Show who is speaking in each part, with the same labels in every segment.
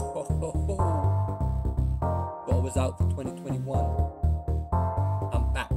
Speaker 1: What was out for 2021? I'm back.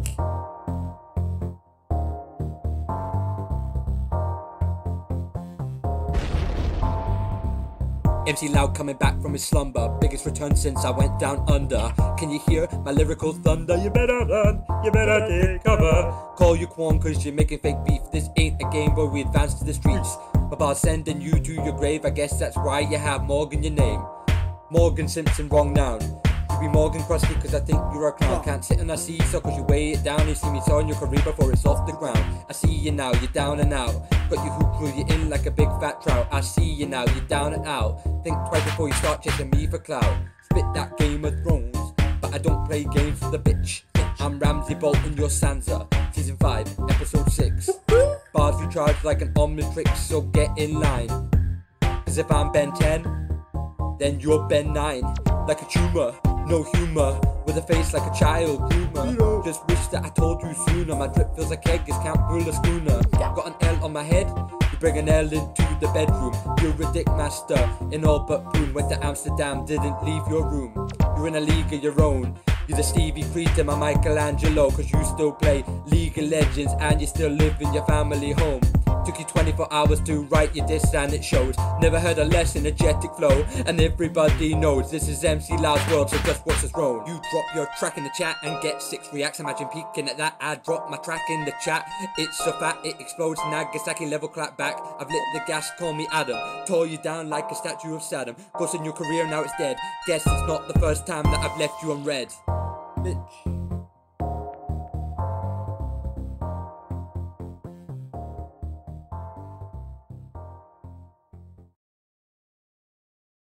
Speaker 1: MC Loud coming back from his slumber. Biggest return since I went down under. Can you hear my lyrical thunder? You better run, you better take cover. Call you Quan cause you're making fake beef. This ain't a game where we advance to the streets. My bar's sending you to your grave. I guess that's why you have Morgan your name. Morgan Simpson, wrong noun. You be Morgan Crusty cause I think you're a clown. Can't sit on a seesaw cause you weigh it down. You see me sawing your career before it's off the ground. I see you now, you're down and out. Got you hoop through you in like a big fat trout. I see you now, you're down and out. Think twice before you start chasing me for clout. Spit that Game of Thrones, but I don't play games for the bitch. I'm Ramsay Bolton, your Sansa. Season 5, episode 6. Bars recharged like an Omnitrix, so get in line. Cause if I'm Ben 10, then you're Ben 9. Like a tumor, no humor, with a face like a child groomer. Just wish that I told you sooner. My drip feels like egg, can't pull a schooner. Got an L on my head, you bring an L into the bedroom. You're a dick master, in all but boom. Went to Amsterdam, didn't leave your room. You're in a league of your own. You're the Stevie Creed, my Michelangelo. Cause you still play League of Legends and you still live in your family home. Took you 24 hours to write your diss and it shows. Never heard a less energetic flow. And everybody knows this is MC Loud's world, so just watch us roll. You drop your track in the chat and get 6 reacts. Imagine peeking at that. I drop my track in the chat. It's so fat it explodes. Nagasaki level clap back. I've lit the gas, call me Adam. Tore you down like a statue of Saddam. Ghost in your career, now it's dead. Guess it's not the first time that I've left you on red. Bitch.